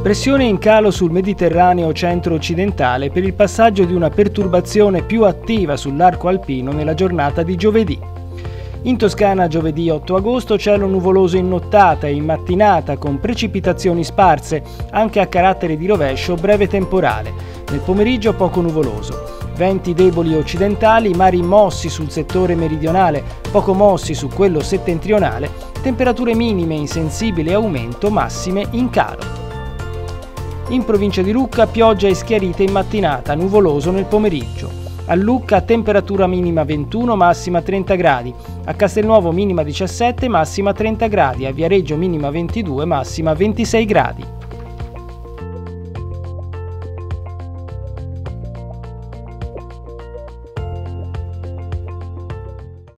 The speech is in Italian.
Pressione in calo sul Mediterraneo centro-occidentale per il passaggio di una perturbazione più attiva sull'arco alpino nella giornata di giovedì. In Toscana giovedì 8 agosto cielo nuvoloso in nottata e in mattinata con precipitazioni sparse, anche a carattere di rovescio breve temporale. Nel pomeriggio poco nuvoloso. Venti deboli occidentali, mari mossi sul settore meridionale, poco mossi su quello settentrionale, temperature minime in sensibile aumento, massime in calo. In provincia di Lucca pioggia e schiarite in mattinata, nuvoloso nel pomeriggio. A Lucca temperatura minima 21, massima 30 gradi. A Castelnuovo minima 17, massima 30 gradi. A Viareggio minima 22, massima 26 gradi.